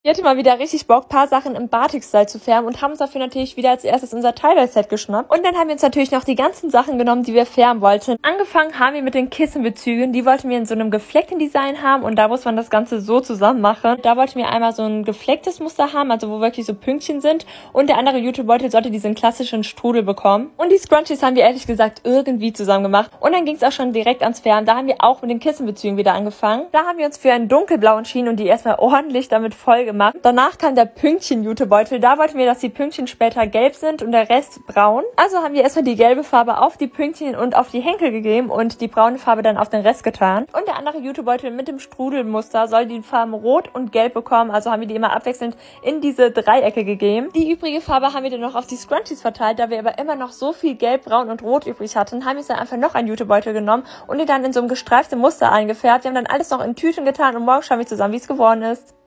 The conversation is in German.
Wir hatten mal wieder richtig Bock, ein paar Sachen im Batik-Style zu färben und haben uns dafür natürlich wieder als erstes unser Tie-Dye-Set geschnappt. Und dann haben wir uns natürlich noch die ganzen Sachen genommen, die wir färben wollten. Angefangen haben wir mit den Kissenbezügen. Die wollten wir in so einem gefleckten Design haben und da muss man das Ganze so zusammen machen. Da wollten wir einmal so ein geflecktes Muster haben, also wo wirklich so Pünktchen sind. Und der andere Jutebeutel sollte diesen klassischen Strudel bekommen. Und die Scrunchies haben wir ehrlich gesagt irgendwie zusammen gemacht. Und dann ging es auch schon direkt ans Färben. Da haben wir auch mit den Kissenbezügen wieder angefangen. Da haben wir uns für einen dunkelblau entschieden und die erstmal ordentlich damit voll gemacht. Danach kam der Pünktchen-Jutebeutel. Da wollten wir, dass die Pünktchen später gelb sind und der Rest braun. Also haben wir erstmal die gelbe Farbe auf die Pünktchen und auf die Henkel gegeben und die braune Farbe dann auf den Rest getan. Und der andere Jutebeutel mit dem Strudelmuster soll die Farben rot und gelb bekommen. Also haben wir die immer abwechselnd in diese Dreiecke gegeben. Die übrige Farbe haben wir dann noch auf die Scrunchies verteilt. Da wir aber immer noch so viel gelb, braun und rot übrig hatten, haben wir dann einfach noch einen Jutebeutel genommen und die dann in so einem gestreiften Muster eingefärbt. Wir haben dann alles noch in Tüten getan und morgen schauen wir zusammen, wie es geworden ist.